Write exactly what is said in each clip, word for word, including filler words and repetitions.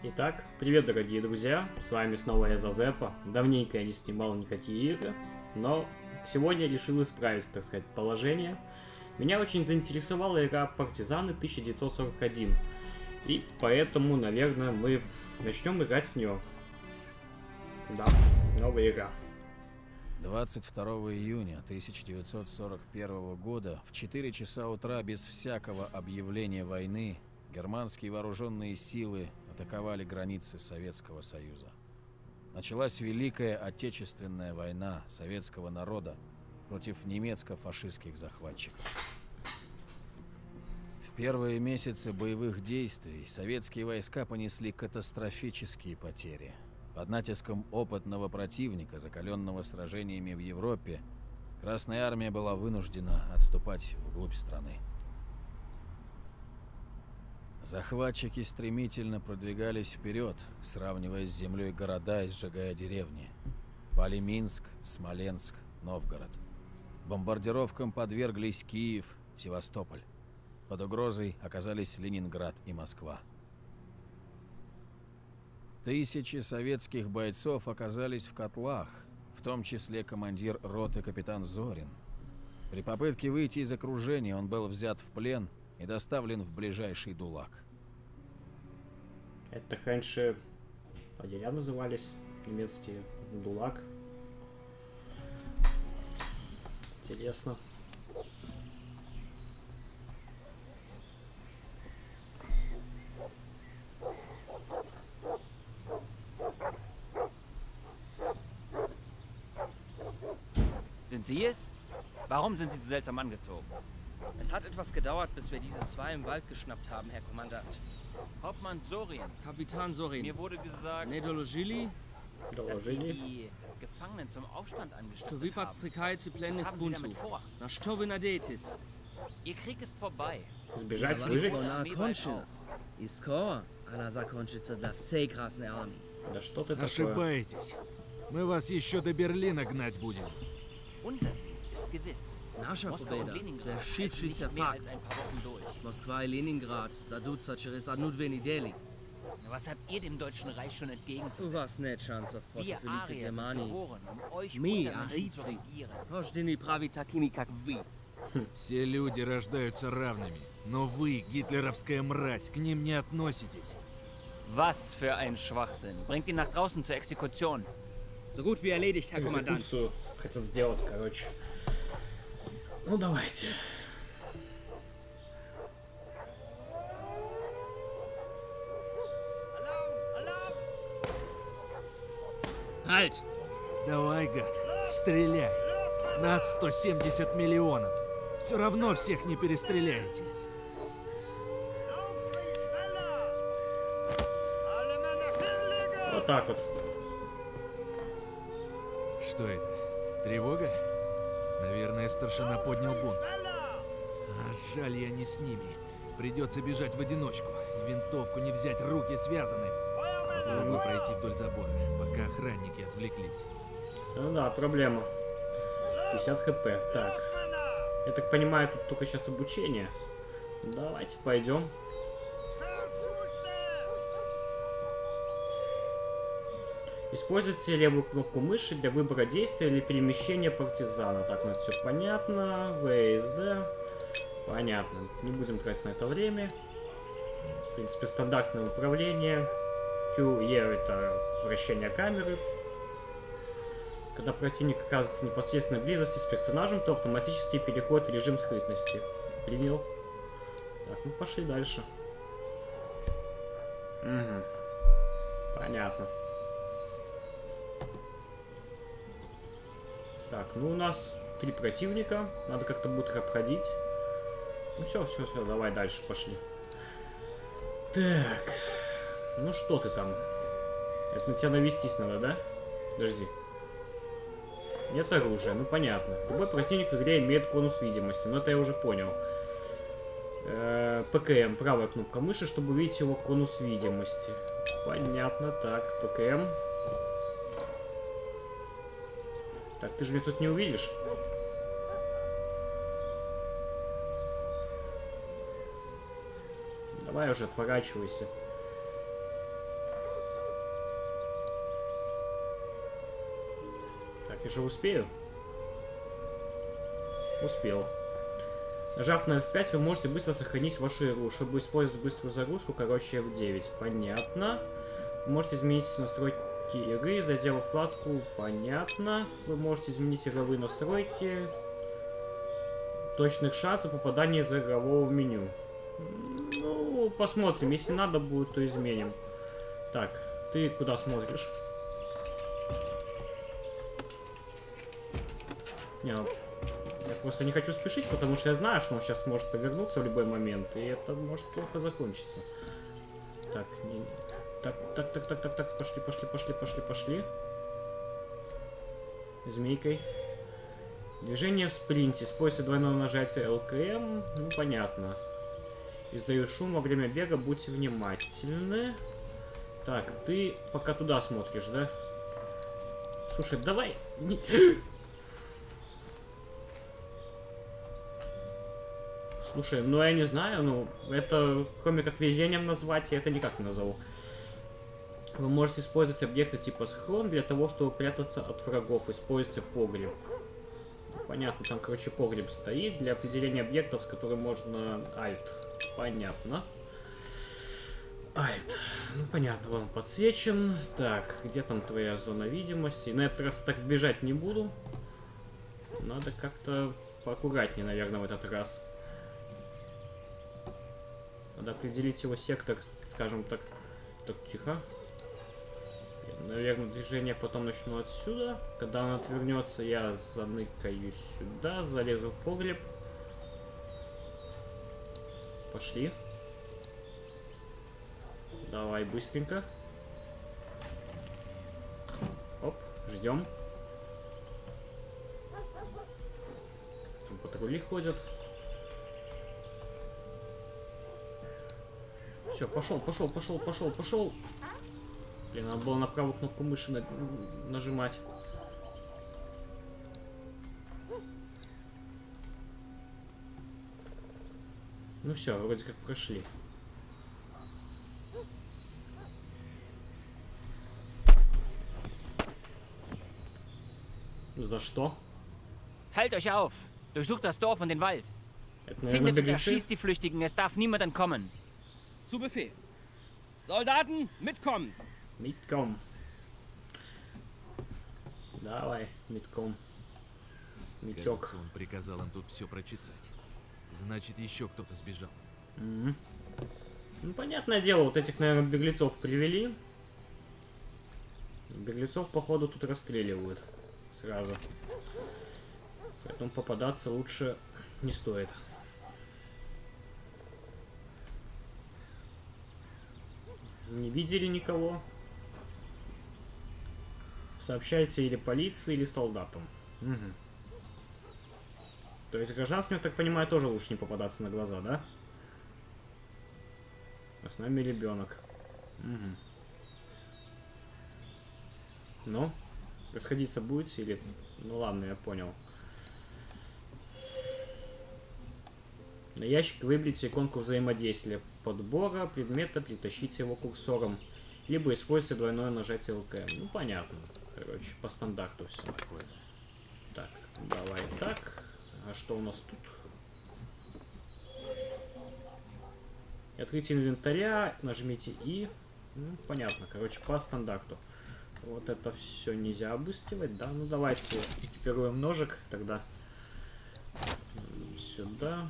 Итак, привет, дорогие друзья, с вами снова я, Зазепа. Давненько я не снимал никакие игры, но сегодня решил исправить, так сказать, положение. Меня очень заинтересовала игра Партизаны тысяча девятьсот сорок один, и поэтому, наверное, мы начнем играть в нее. Да, новая игра. двадцать второго июня тысяча девятьсот сорок первого года в четыре часа утра без всякого объявления войны германские вооруженные силы атаковали границы Советского Союза. Началась Великая Отечественная война советского народа против немецко-фашистских захватчиков. В первые месяцы боевых действий советские войска понесли катастрофические потери. Под натиском опытного противника, закаленного сражениями в Европе, Красная Армия была вынуждена отступать вглубь страны. Захватчики стремительно продвигались вперед, сравнивая с землей города и сжигая деревни. Пали Минск, Смоленск, Новгород. Бомбардировкам подверглись Киев, Севастополь. Под угрозой оказались Ленинград и Москва. Тысячи советских бойцов оказались в котлах, в том числе командир роты капитан Зорин. При попытке выйти из окружения он был взят в плен и доставлен в ближайший ДУЛАГ. Это раньше лагеря назывались, немецкие, ДУЛАГ. Интересно. Sind Sie es? Warum sind Sie so seltsam angezogen? Es hat etwas gedauert, bis wir diese zwei im Wald geschnappt haben, Herr Kommandant. Hauptmann Sorin. Kapitan Sorin. Mir wurde gesagt, Ne doложили, dass Sie die Gefangenen zum Aufstand что angestiftet вы haben. подстрекаете Was пленных к haben Sie бунту. damit vor? На что вы надеетесь? Ihr Krieg ist vorbei. Сбежать, Война выжить? окончена. И скоро она закончится для всей Красной Армии. Да что ты такое? Ошибаетесь. Мы вас еще до Берлина гнать будем. Unser Sieg ist gewiss. Наша Moskau und победа Leningrad halten свершившийся nicht mehr als факт. ein paar Wochen durch. Москва и Ленинград сдадутся через одну-две недели. Was habt ihr dem Deutschen Reich schon У entgegenzusetzen? вас нет шансов Wir против Великой Arier sind Германии. geboren, um euch Мы, Untermenschen zu арийцы, regieren. рождены править такими, как вы. Все люди рождаются равными. Но вы, гитлеровская мразь, к ним не относитесь. Was für ein Schwachsinn. Bringt ihn nach draußen zur Exekution. So gut wie erledigt, Herr Kommandant. Экзекуцию хотят сделать, короче. Ну давайте. Halt! Давай, гад, стреляй. Нас сто семьдесят миллионов. Все равно всех не перестреляете. Вот так вот. Что это? Тревога? Наверное, старшина поднял бунт. А жаль, я не с ними. Придется бежать в одиночку. И винтовку не взять, руки связаны. Попробую пройти вдоль забора, пока охранники отвлеклись. Ну да, проблема. пятьдесят хп. Так. Я так понимаю, тут только сейчас обучение. Давайте пойдем. Используйте левую кнопку мыши для выбора действия или перемещения партизана. Так, ну это все понятно. вэ эс дэ. Понятно. Не будем тратить на это время. В принципе, стандартное управление. кью и это вращение камеры. Когда противник оказывается в непосредственной близости с персонажем, то автоматически переходит в режим скрытности. Принял. Так, ну пошли дальше. Угу. Понятно. Так, ну у нас три противника. Надо как-то будет их обходить. Ну все, все, все, давай дальше, пошли. Так. Ну что ты там? Это на тебя навестись надо, да? Подожди. Нет оружия, ну понятно. Любой противник в игре имеет конус видимости, но это я уже понял. Э-э, ПКМ, правая кнопка мыши, чтобы увидеть его конус видимости. Понятно, так, ПКМ. Так, ты же меня тут не увидишь. Давай уже отворачивайся. Так, я же успею? Успел. Нажав на эф пять, вы можете быстро сохранить вашу игру. Чтобы использовать быструю загрузку, короче, эф девять. Понятно. Вы можете изменить настройки игры, зайдя во вкладку. Понятно. Вы можете изменить игровые настройки. Точных шансов попадания из игрового меню. Ну, посмотрим. Если надо будет, то изменим. Так, ты куда смотришь? Не, ну, я просто не хочу спешить, потому что я знаю, что он сейчас может повернуться в любой момент, и это может плохо закончиться. Так, не... так, так, так, так, так, так, пошли, пошли, пошли, пошли, пошли. Змейкой. Движение в спринте. Используйте двойное нажатие эл ка эм. Ну, понятно. Издаю шум во время бега, будьте внимательны. Так, ты пока туда смотришь, да? Слушай, давай... Не... Слушай, ну я не знаю, ну, это, кроме как везением назвать, я это никак не назову. Вы можете использовать объекты типа схрон для того, чтобы прятаться от врагов. Используйте погреб. Понятно, там, короче, погреб стоит для определения объектов, с которым можно... Альт. Понятно. Альт. Ну, понятно, он подсвечен. Так, где там твоя зона видимости? На этот раз так бежать не буду. Надо как-то поаккуратнее, наверное, в этот раз. Надо определить его сектор, скажем так. Так, тихо. Наверное, движение потом начну отсюда. Когда он отвернется, я заныкаюсь сюда, залезу в погреб. Пошли. Давай быстренько. Оп, ждем. Там патрули ходят. Все, пошел, пошел, пошел, пошел, пошел. Блин, надо было на правую кнопку мыши на... нажимать. Ну все, вроде как прошли. За что? Teilt euch auf. Durchsucht das Dorf und den Wald. Это, наверное, Findet und беглецы? erschießt die Flüchtigen. Es darf niemand entkommen. Zu Befehl. Soldaten, mitkommen! Митком. Давай, митком. Митек. Кажется, он приказал им тут все прочесать. Значит, еще кто-то сбежал. Mm-hmm. Ну, понятное дело, вот этих, наверное, беглецов привели. Беглецов, походу, тут расстреливают сразу. Поэтому попадаться лучше не стоит. Не видели никого? Сообщайте или полиции, или солдатам. Угу. То есть гражданским, я так понимаю, тоже лучше не попадаться на глаза, да? А с нами ребенок. Угу. Ну, расходиться будете или... Ну ладно, я понял. На ящик выберите иконку взаимодействия подбора предмета, притащите его курсором. Либо используйте двойное нажатие эл ка эм. Ну, понятно. Короче, по стандарту все. Спокойно. Так, давай так. А что у нас тут? Открытие инвентаря, нажмите И. Ну, понятно, короче, по стандарту. Вот это все нельзя обыскивать, да? Ну, давайте экипируем ножик тогда. Сюда.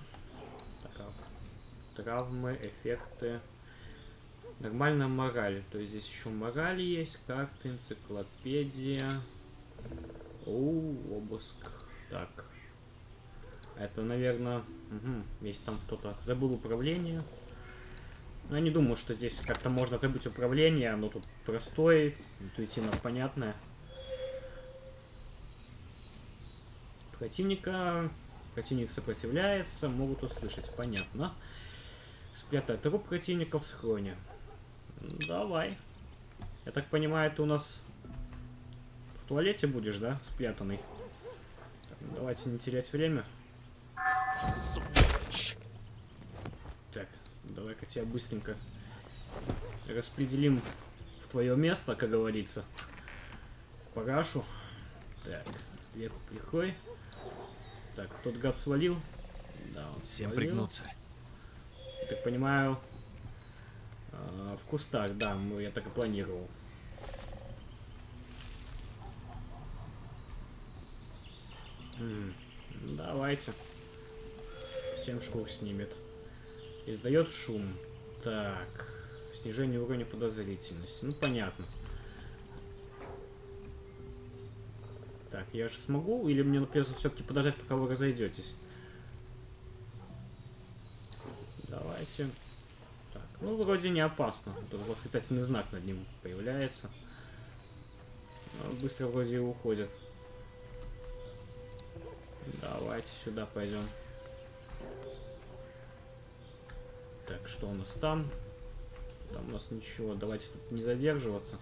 Травмы, эффекты. Нормальная мораль. То есть здесь еще мораль есть, карты, энциклопедия. Оу, обыск. Так. Это, наверное... Угу. Если там кто-то забыл управление. Но я не думаю, что здесь как-то можно забыть управление. Оно тут простое, интуитивно понятное. Противника... Противник сопротивляется, могут услышать. Понятно. Спрятать труп противника в схроне. Давай. Я так понимаю, ты у нас в туалете будешь, да? Спрятанный. Так, ну давайте не терять время. Так, давай-ка тебя быстренько распределим в твое место, как говорится. В парашу. Так, вверху прихой. Так, тот гад свалил. Да, он Всем свалил. пригнуться. Я так понимаю, э, в кустах, да, мы, я так и планировал. М, Давайте. Семь шкур снимет. Издает шум. Так. Снижение уровня подозрительности. Ну, понятно. Так, я же смогу? Или мне придется все-таки подождать, пока вы разойдетесь? Давайте. Так, ну, вроде не опасно. Тут восклицательный знак над ним появляется. Но быстро вроде и уходит. Давайте сюда пойдем. Так, что у нас там? Там у нас ничего. Давайте тут не задерживаться.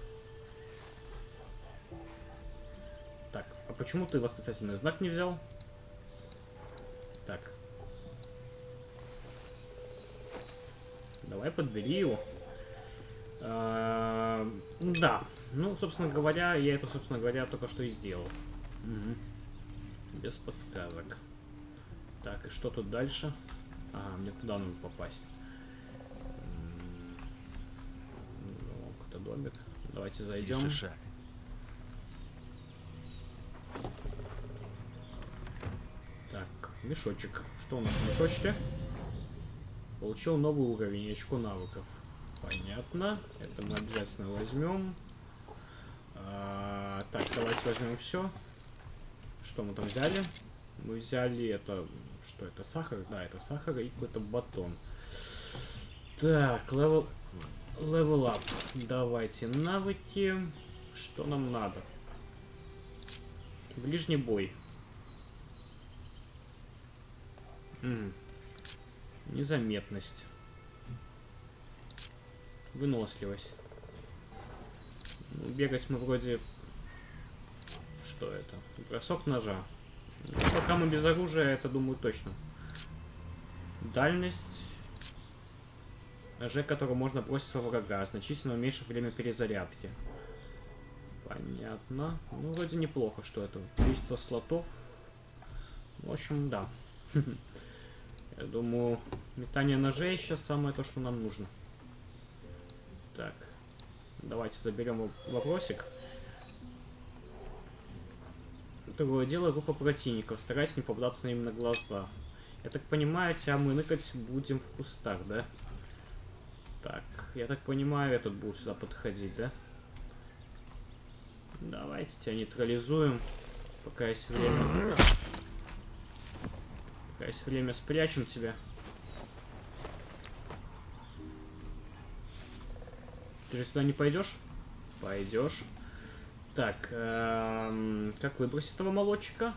Так, а почему ты восклицательный знак не взял? Так. Давай подбери его. А, да. Ну, собственно говоря, я это, собственно говоря, только что и сделал. Угу. Без подсказок. Так, и что тут дальше? Ага, мне туда надо попасть. Какой-то домик. Давайте зайдем. Тише шаг. Так, мешочек. Что у нас в мешочке? Получил новый уровень, очко навыков. Понятно. Это мы обязательно возьмем. А, так, давайте возьмем все. Что мы там взяли? Мы взяли это... Что это? Сахар? Да, это сахар и какой-то батон. Так, левел... Левел ап. Давайте навыки. Что нам надо? Ближний бой. М. Незаметность. Выносливость. Ну, бегать мы вроде... Что это? Бросок ножа. Ну, пока мы без оружия, это думаю точно. Дальность. Ножи, который можно бросить во врага, значительно уменьшив время перезарядки. Понятно. Ну, вроде неплохо, что это. Количество слотов. В общем, да. Я думаю, метание ножей сейчас самое то, что нам нужно. Так. Давайте заберем вопросик. Другое дело, группа противников. Старайтесь не попадаться им на глаза. Я так понимаю, тебя мы ныкать будем в кустах, да? Так, я так понимаю, этот будет сюда подходить, да? Давайте тебя нейтрализуем. Пока есть время. Пока есть время, спрячем тебя. Ты же сюда не пойдешь? Пойдешь. Так, эм, как выбросить этого молодчика?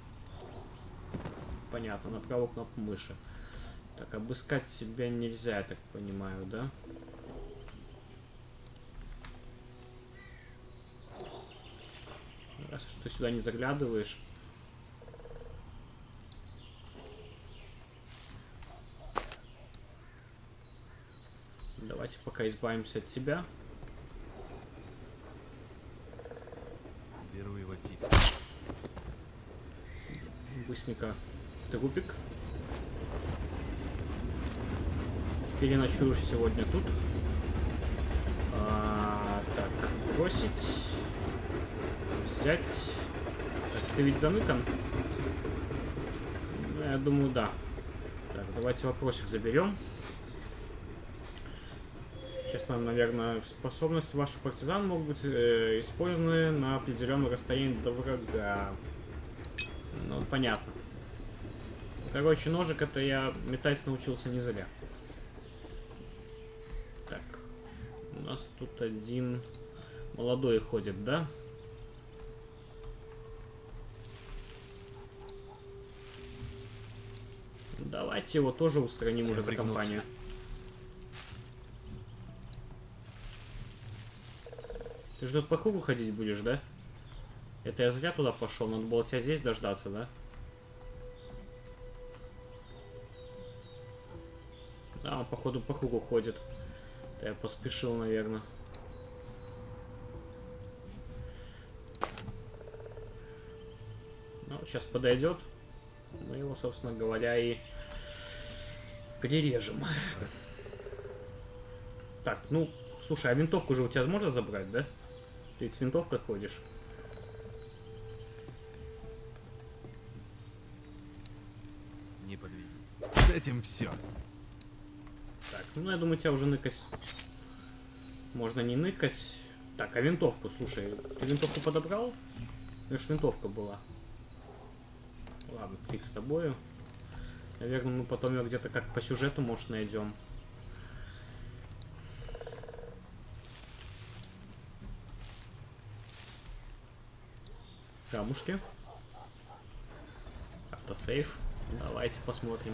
Понятно, на правую кнопку мыши. Так, обыскать себя нельзя, я так понимаю, да? Раз уж ты сюда не заглядываешь. Давайте пока избавимся от тебя. Беру его тихо. Быстренько трупик. Переночуешь сегодня тут. А, так, бросить. Взять. Так, ты ведь заныкан? Ну, я думаю, да. Так, давайте вопросик заберем. Сейчас нам, наверное, способности ваших партизан могут быть э, использованы на определенном расстоянии до врага. Ну, понятно. Короче, ножик это я метать научился не зря. Так. У нас тут один молодой ходит, да? Давайте его тоже устраним Всем уже за пригнуться. компанию. Ты же тут по кругу ходить будешь, да? Это я зря туда пошел, надо было тебя здесь дождаться, да? Да, он походу по кругу ходит. Да я поспешил, наверное. сейчас подойдет. Мы его, собственно говоря, и перережем. Так, ну, слушай, а винтовку же у тебя можно забрать, да? Ты с винтовкой ходишь. Не подведи. С этим все. Так, ну я думаю, тебя уже ныкать. Можно не ныкать. Так, а винтовку, слушай, ты винтовку подобрал? Это ж винтовка была. Ладно, фиг с тобою. Наверное, мы потом ее где-то как по сюжету, может, найдем. Камушки. Автосейв. Давайте посмотрим.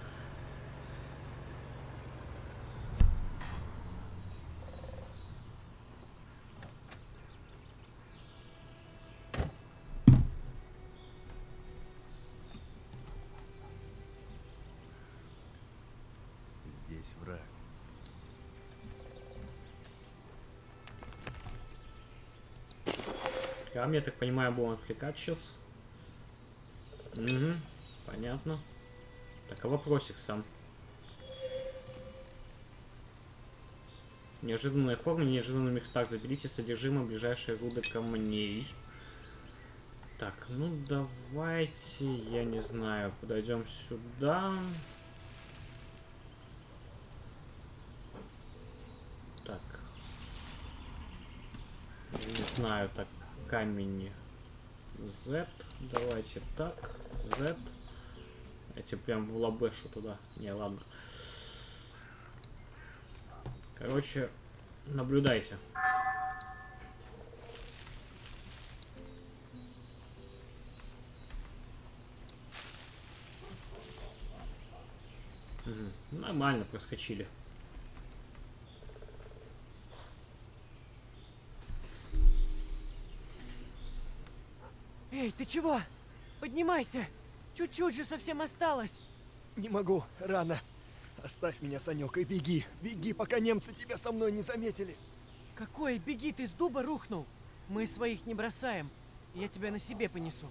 Здесь враг. Камни, я так понимаю, будем отвлекать сейчас. Угу, понятно. Так, а вопросик сам. Неожиданная форма, неожиданный микстар. Заберите содержимое ближайшей руды камней. Так, ну давайте, я не знаю, подойдем сюда. Так. Я не знаю, так, камень Z. Давайте так, Z. Эти прям в лабешу туда. Не, ладно. Короче, наблюдайте. Угу. Нормально проскочили. Эй, ты чего? Поднимайся! Чуть-чуть же совсем осталось. Не могу, рано. Оставь меня, Санек, и беги. Беги, пока немцы тебя со мной не заметили. Какой? Беги, ты с дуба рухнул. Мы своих не бросаем. Я тебя на себе понесу.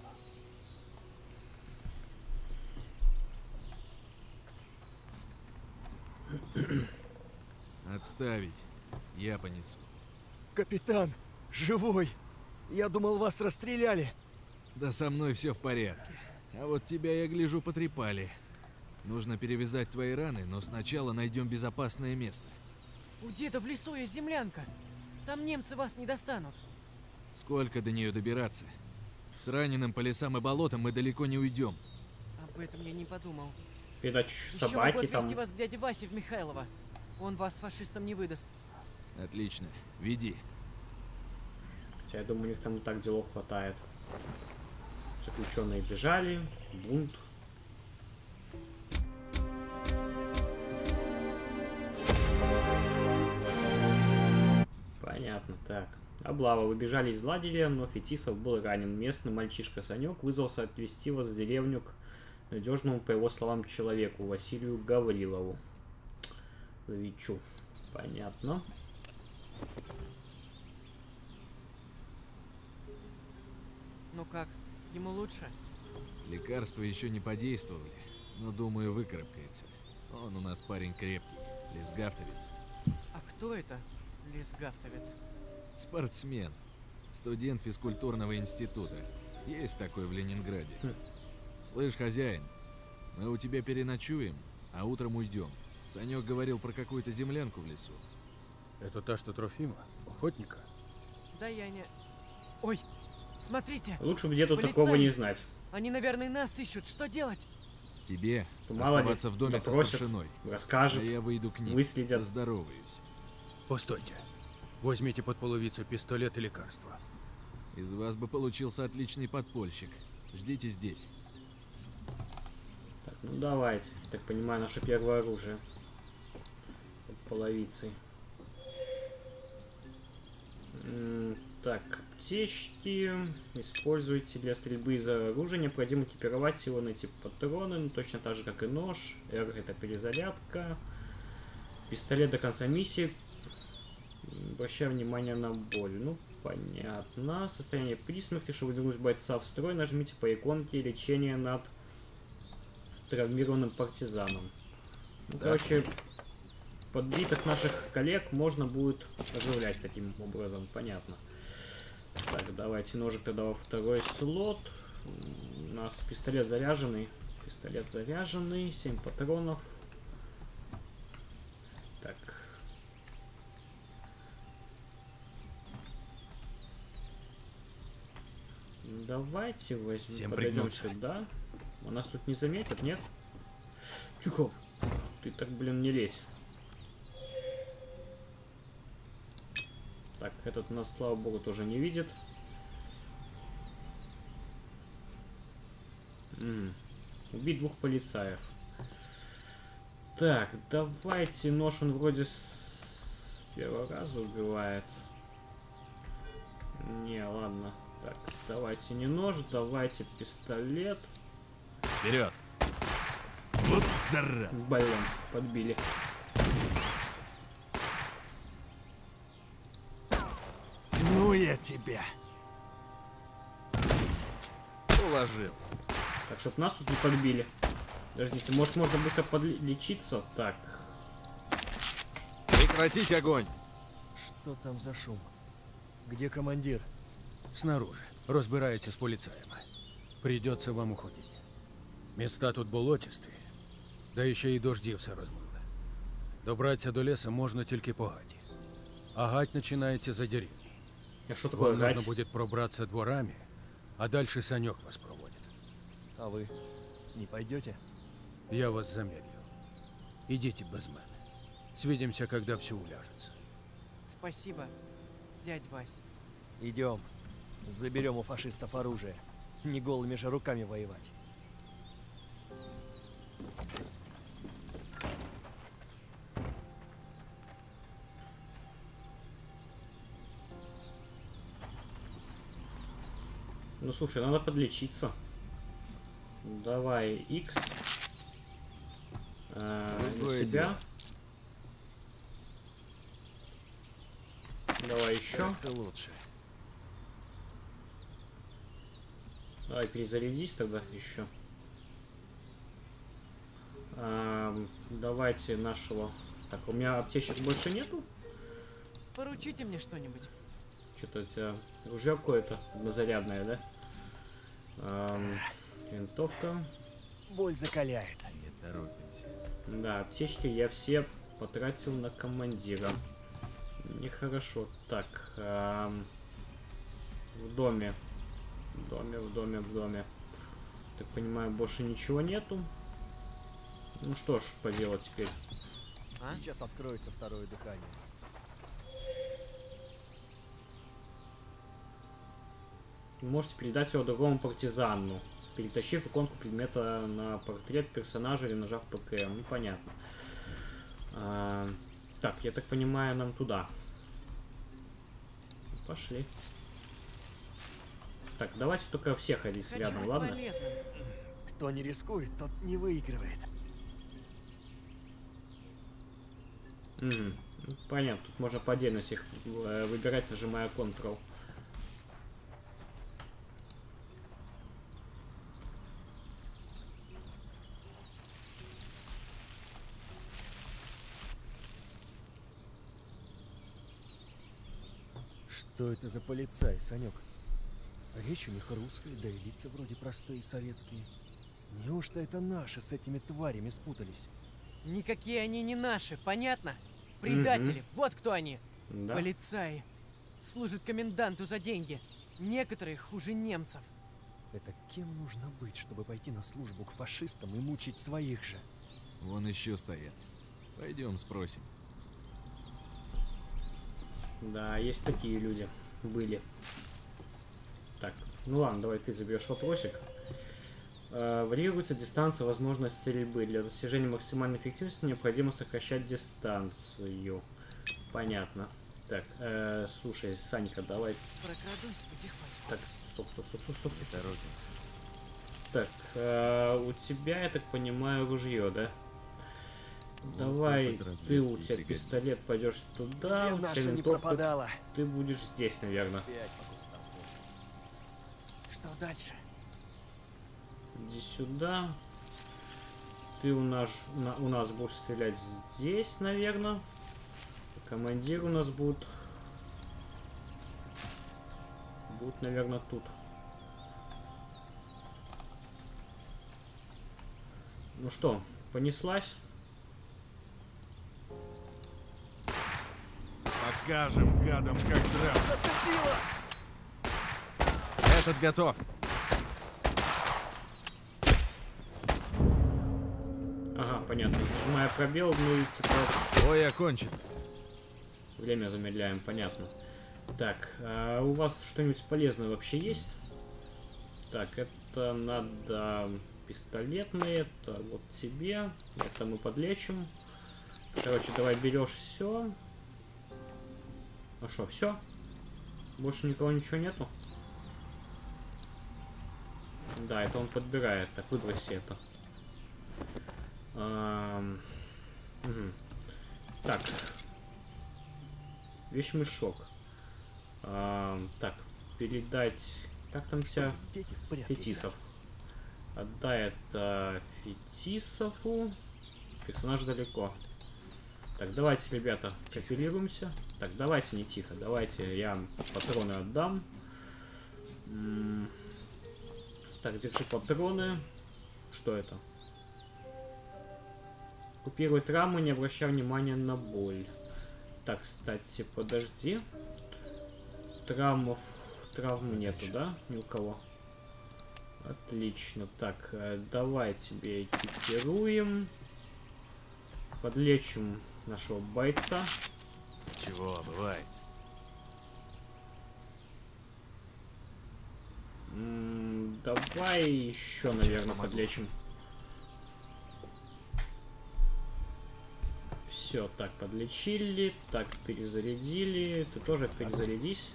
Отставить. Я понесу. Капитан, живой. Я думал, вас расстреляли. Да со мной все в порядке. А вот тебя, я гляжу, потрепали. Нужно перевязать твои раны, но сначала найдем безопасное место. У деда в лесу есть землянка. Там немцы вас не достанут. Сколько до нее добираться? С раненым по лесам и болотам мы далеко не уйдем. Об этом я не подумал. Передать Еще собаки могу там. отвезти вас к дяде Васе в Михайлово. Он вас фашистам не выдаст. Отлично. Веди. Хотя я думаю, у них там и так делов хватает. Заключенные бежали, бунт. Понятно, так. Облава. Вы бежали из лагеря, но Фетисов был ранен. Местный мальчишка Санек вызвался отвезти вас в деревню к надежному, по его словам, человеку, Василию Гаврилову. Ловичу. Понятно. Ну как, ему лучше? Лекарства еще не подействовали, но, думаю, выкарабкается. Он у нас парень крепкий, лесгавтовец. А кто это, лесгавтовец? Спортсмен. Студент физкультурного института. Есть такой в Ленинграде. Хм. Слышь, хозяин, мы у тебя переночуем, а утром уйдем. Санек говорил про какую-то землянку в лесу. Это та, что Трофима? Охотника? Да я не... Ой, смотрите! Лучше бы где-то Полицаи! такого не знать. Они, наверное, нас ищут. Что делать? Тебе То мало ли, оставаться в доме со допросят, старшиной. расскажут, А я выйду к ним, выследят. поздороваюсь. Постойте. Возьмите под половицу пистолет и лекарства. Из вас бы получился отличный подпольщик. Ждите здесь. Так, ну давайте. Так понимаю, наше первое оружие. Под половицей. М, Так, аптечки. Используйте для стрельбы из оружия. Необходимо экипировать его, найти патроны. Ну, точно так же, как и нож. R это перезарядка. Пистолет до конца миссии. Обращаю внимание на боль. Ну, Понятно. Состояние при смерти. Чтобы вернуть бойца в строй, нажмите по иконке лечения над травмированным партизаном. Ну, Да. короче, подбитых наших коллег можно будет оживлять таким образом. Понятно. Так, давайте ножик тогда во второй слот. У нас пистолет заряженный. Пистолет заряженный. семь патронов. Так. Давайте возьмем, Всем подойдем пригнуться. сюда. У нас тут не заметят, нет? Тихо. Ты так, блин, не лезь. Так, этот нас, слава богу, тоже не видит. М-м. Убить двух полицаев. Так, давайте нож, он вроде с первого раза убивает. Не, ладно. Так, давайте не нож, давайте пистолет. Вперед! Вот зараза! Блин, подбили. Ну я тебя. Уложил. Так, чтоб нас тут не подбили. Подождите, может можно быстро подлечиться? Так. Прекратить огонь! Что там за шум? Где командир? Снаружи. Разбираете с полицаем. Придется вам уходить. Места тут болотистые. Да еще и дожді все розмило. Добратися до леса можна тільки по гаті. А гать починається за деревней. А что такое Вам нужно гать? будет пробраться дворами, а дальше Санек вас проводит. А вы не пойдете? Я вас замедлю. Идите без мене. Свидимся, когда все уляжется. Спасибо, дядь Вась. Идем. Заберем у фашистов оружие. Не голыми же руками воевать. Ну слушай, надо подлечиться. Давай X. А, на Другое себя. Давай еще. Это лучше. Давай перезарядись тогда еще. А, давайте нашего. Так, у меня аптечек больше нету. Поручите мне что-нибудь. Что-то у тебя ружье какое-то однозарядное, да? Ам, винтовка. Боль закаляет. Не торопимся. Да, аптечки я все потратил на командира. Нехорошо. Так, ам, в доме. В доме, в доме, в доме. Так понимаю, больше ничего нету. Ну что ж, поделать теперь. А? Сейчас откроется второе дыхание. Вы можете передать его другому партизану, перетащив иконку предмета на портрет персонажа или нажав ПК. Ну, понятно. А, так, я так понимаю, нам туда. Пошли. Так, давайте только все ходить Хочу рядом, быть ладно? полезным. Кто не рискует, тот не выигрывает. Мгм. Ну, понятно, тут можно по отдельности их э, выбирать, нажимая Ctrl. Что это за полицай, Санек? Речь у них русская, да и лица вроде простые советские. Неужто это наши с этими тварями спутались? Никакие они не наши, понятно? Предатели, вот кто они. Да. Полицаи. Служат коменданту за деньги. Некоторые хуже немцев. Это кем нужно быть, чтобы пойти на службу к фашистам и мучить своих же? Вон еще стоят. Пойдем спросим. Да, есть такие люди. Были. Так, ну ладно, давай ты заберешь вопросик. Э, варьируется дистанция, возможность стрельбы. Для достижения максимальной эффективности необходимо сокращать дистанцию. Понятно. Так, э, слушай, Санька, давай. Прокрадусь потихоньку. Так, стоп, стоп, стоп, стоп, стоп, стоп. Торопимся. Так, э, у тебя, я так понимаю, ружье, да? Давай, ты, у тебя пистолет, пойдешь туда, Где у тебя наша не винтовка, пропадала? ты будешь здесь, наверное. Опять по-кустам. Что дальше? Иди сюда. Ты у нас, на, у нас будешь стрелять здесь, наверное. Командир у нас будет... Будет, наверное, тут. Ну что, понеслась? Покажем гадам, как драться. Зацепила! Этот готов. Ага, понятно. Зажимая пробел, ну и типа... Бой окончен. Время замедляем, понятно. Так, а у вас что-нибудь полезное вообще есть? Так, это надо пистолетные, это вот тебе. Это мы подлечим. Короче, давай берешь все. Ну что, все? Больше никого ничего нету? Да, это он подбирает. Так, выброси это. А, угу. Так. Вещмешок. А, так, передать... Как там вся? Дети в порядке. Фетисов. Отдай это Фетисову. Персонаж далеко. Так, давайте, ребята, профилируемся. Так, давайте не тихо. Давайте я патроны отдам. М -м так, держи патроны. Что это? Купировать рамы, не обращая внимания на боль. Так, кстати, подожди. Травмов, травм нету, да? Ни у кого. Отлично. Так, давай тебе экипируем. Подлечим нашего бойца. Чего, бывает. М -м, давай еще, наверное, подлечим. Все, так, подлечили. Так, перезарядили. Ты тоже перезарядись.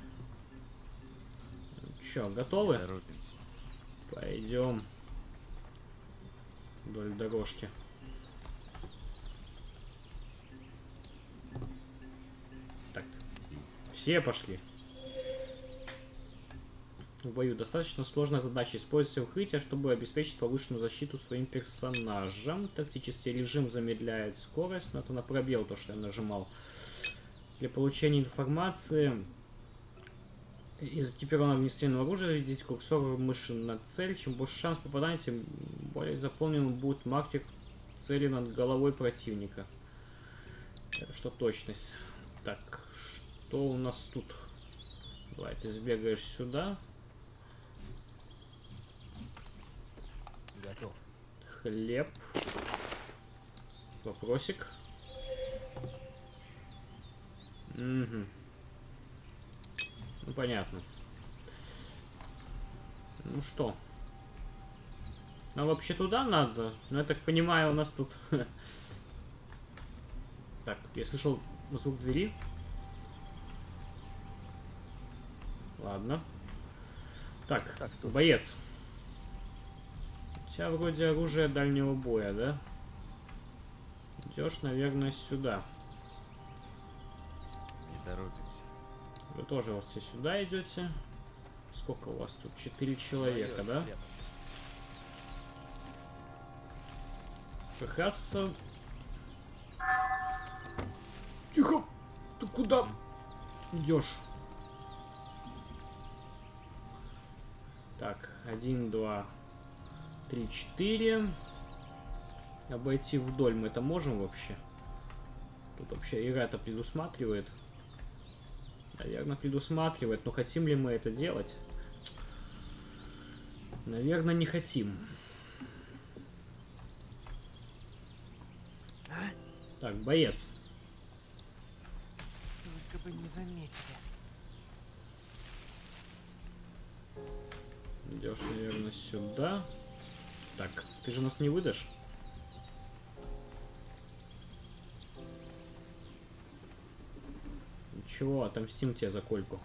Че, готовы? Торопимся. Пойдем вдоль дорожки. Так, все пошли. В бою достаточно сложная задача. Используйте укрытие, чтобы обеспечить повышенную защиту своим персонажам. Тактический режим замедляет скорость. Но это на пробел, то, что я нажимал. Для получения информации из экипированного огнестрельного оружия введите курсор мыши на цель. Чем больше шанс попадания, тем более заполнен будет маркер цели над головой противника. Это что, точность? Так, что у нас тут? Давай, ты сбегаешь сюда. Готов. Хлеб. Вопросик. Угу. Ну, понятно. Ну что? Нам вообще туда надо? Ну, я так понимаю, у нас тут... Так, я слышал звук двери. Ладно. Так, Так, точно. боец. У тебя вроде оружие дальнего боя, да? Идешь, наверное, сюда. Не торопимся. Вы тоже вот все сюда идете. Сколько у вас тут? Четыре человека, да? Как раз... Тихо! Ты куда идешь? Так, один, два, три, четыре. Обойти вдоль мы это можем вообще? Тут вообще игра это предусматривает. Наверное, предусматривает. Но хотим ли мы это делать? Наверное, не хотим. А? Так, боец. Только бы не заметили. Идешь, наверное, сюда. Так, ты же нас не выдашь? Ничего, отомстим тебе за Кольку.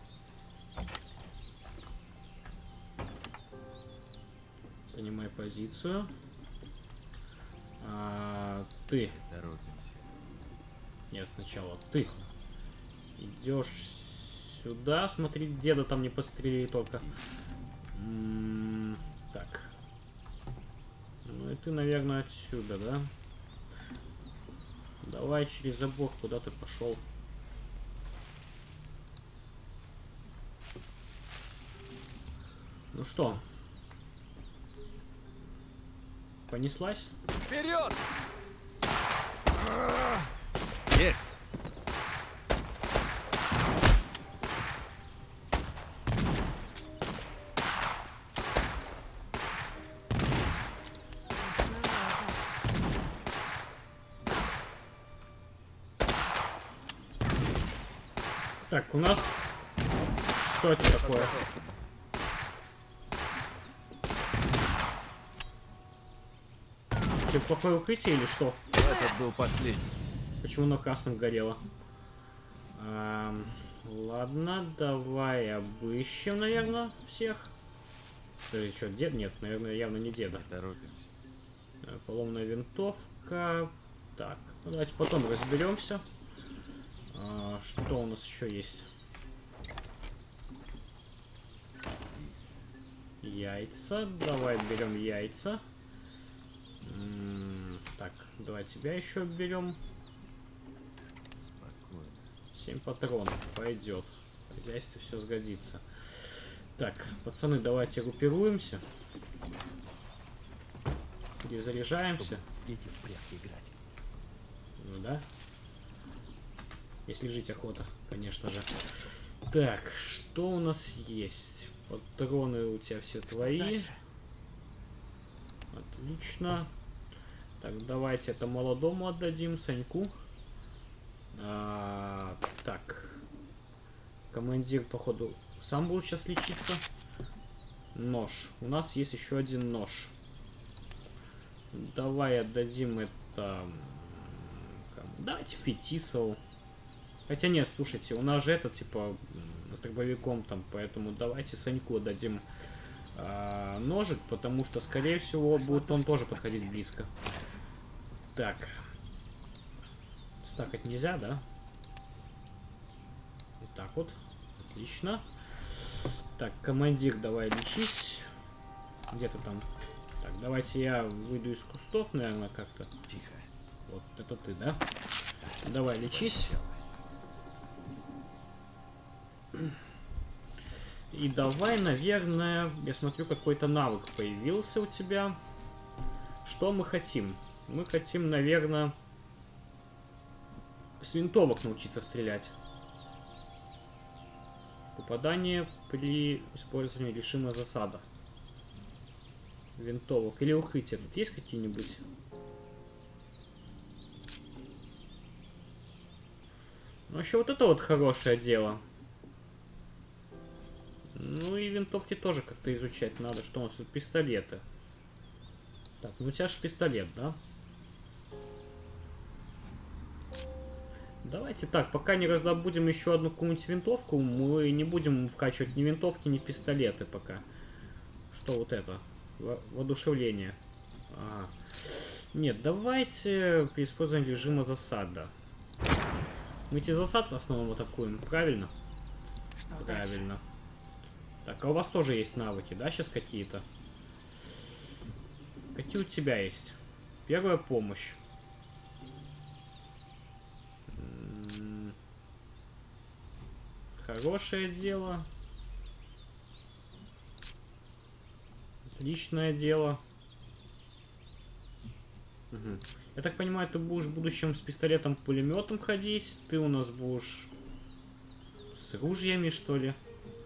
Занимай позицию. А, ты. Торопимся. Нет, сначала ты. Идешь сюда. Смотри, деда там не пострели только. М-м, так. Ну и ты, наверное, отсюда, да? Давай через забор, куда ты пошел. Ну что? Понеслась? Вперед! Есть! Так, у нас... Что это такое? Ты плохое укрытие или что? Этот был последний. Почему на красном горело? А, ладно, давай обыщем, наверное, всех. Подожди, что, дед? Нет, наверное, явно не деда. Торопимся. Поломная винтовка. Так, ну, давайте потом разберемся. А, что у нас еще есть? Яйца. Давай берем яйца. М-м, так, давай тебя еще берем. Спокойно. семь патронов. Пойдет. В хозяйстве все сгодится. Так, пацаны, давайте группируемся. Перезаряжаемся. Дети в прятки играть. Ну да. Если жить охота, конечно же. Так, что у нас есть? Патроны у тебя все твои. Дальше. Отлично. Так, давайте это молодому отдадим, Саньку. А, так. Командир, походу, сам будет сейчас лечиться. Нож. У нас есть еще один нож. Давай отдадим это... Давайте Фетисову. Хотя нет, слушайте, у нас же это, типа, с дробовиком там, поэтому давайте Саньку отдадим а, ножик, потому что, скорее всего, будет он тоже подходить близко. Так. Стакать нельзя, да? Вот так вот. Отлично. Так, командир, давай лечись. Где ты там? Так, давайте я выйду из кустов, наверное, как-то. Тихо. Вот, это ты, да? Давай, лечись. И давай, наверное, я смотрю, какой-то навык появился у тебя. Что мы хотим? Мы хотим, наверное, с винтовок научиться стрелять. Попадание при использовании режима засада. Винтовок или укрытия. Тут есть какие-нибудь? Ну, вообще, вот это вот хорошее дело. Ну и винтовки тоже как-то изучать надо. Что у нас тут? Пистолеты. Так, ну у тебя же пистолет, да? Давайте так, пока не раздобудем еще одну какую-нибудь винтовку, мы не будем вкачивать ни винтовки, ни пистолеты пока. Что вот это? Во- воодушевление. Ага. Нет, давайте при использовании режима засада. Мы эти засады в основном атакуем, правильно? Что Правильно. Так, а у вас тоже есть навыки, да, сейчас какие-то? Какие у тебя есть? Первая помощь. М-м-м. Хорошее дело. Отличное дело. Угу. Я так понимаю, ты будешь в будущем с пистолетом-пулеметом ходить. Ты у нас будешь с ружьями, что ли?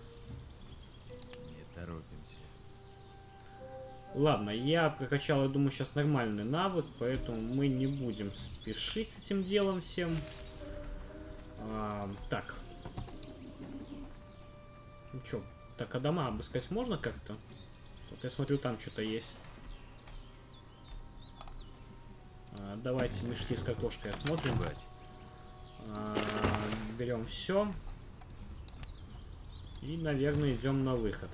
Не торопимся. Ладно, я прокачал, я думаю, сейчас нормальный навык, поэтому мы не будем спешить с этим делом всем. А, так. Ну чё, так, а дома обыскать можно как-то? Вот я смотрю, там что-то есть. А, давайте мешки с картошкой осмотрим. А, берем все. И, наверное, идем на выход.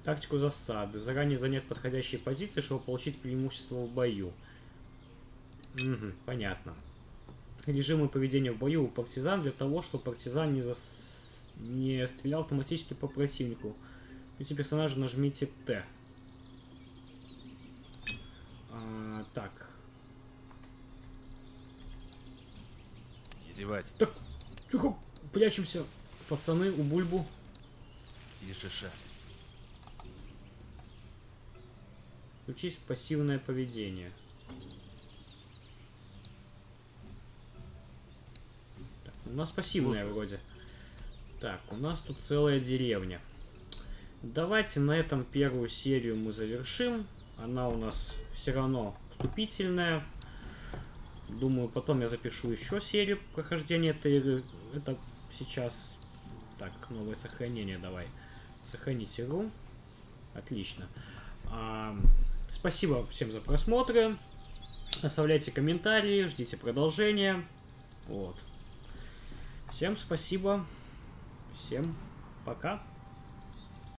Тактику засады. Заранее занять подходящие позиции, чтобы получить преимущество в бою. Угу, понятно. Режимы поведения в бою у партизан для того, чтобы партизан не, зас... не стрелял автоматически по противнику. Эти персонажи нажмите Т. А, так. Не зевать. Так, тихо, прячемся. Пацаны, у Бульбу. Тише, шаг. Включить пассивное поведение. Так, у нас пассивное вроде. Так, у нас тут целая деревня. Давайте на этом первую серию мы завершим. Она у нас все равно вступительная. Думаю, потом я запишу еще серию прохождения этой игры. Это сейчас... Так, новое сохранение давай. Сохранить игру. Отлично. А, спасибо всем за просмотры. Оставляйте комментарии, ждите продолжения. Вот. Всем спасибо. Всем пока.